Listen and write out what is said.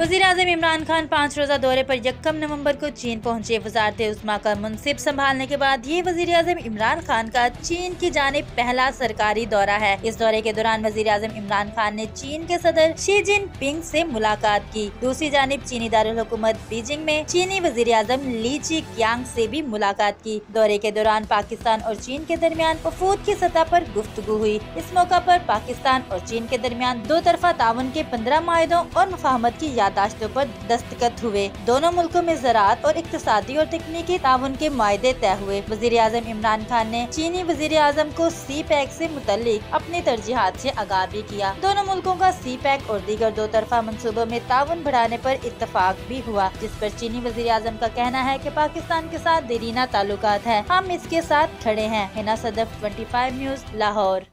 वज़ीर-ए-आज़म इमरान खान 5 रोज़ा दौरे पर 1 नवंबर को चीन पहुंचे। वज़ारत-ए-उज़्मा का मुंसिब संभालने के बाद ये वज़ीर-ए-आज़म इमरान खान का चीन की जानिब पहला सरकारी दौरा है। इस दौरे के दौरान वज़ीर-ए-आज़म इमरान खान ने चीन के सदर शी जिनपिंग से मुलाकात की। दूसरी जानिब चीनी दारुल हुकूमत बीजिंग में चीनी वज़ीर-ए-आज़म ली चिकियांग से भी मुलाकात की। दौरे के दौरान पाकिस्तान और चीन के दरमियान वफूद की सतह पर गुफ्तगू हुई। इस मौका पर पाकिस्तान और चीन के दरमियान दो तरफा ताउन के 15 माहिदों और मुफाहमत की यादाश्तों पर दस्तखत हुए। दोनों मुल्कों में ज़राअत और इक्तिसादी और तकनीकी ताउन के मायदे तय हुए। वज़ीर-ए-आज़म इमरान खान ने चीनी वज़ीर-ए-आज़म को सी पैक से मुतल्लिक अपनी तरजीहात से आगाह भी किया। दोनों मुल्कों का सी पैक और दीगर दो तरफा मंसूबों में ताउन बढ़ाने पर इत्तफाक भी हुआ, जिस पर चीनी वज़ीर-ए-आज़म का कहना है कि पाकिस्तान के साथ देरीना ताल्लुकात है, हम इसके साथ खड़े हैं। हिना सदफ, 25 न्यूज़, लाहौर।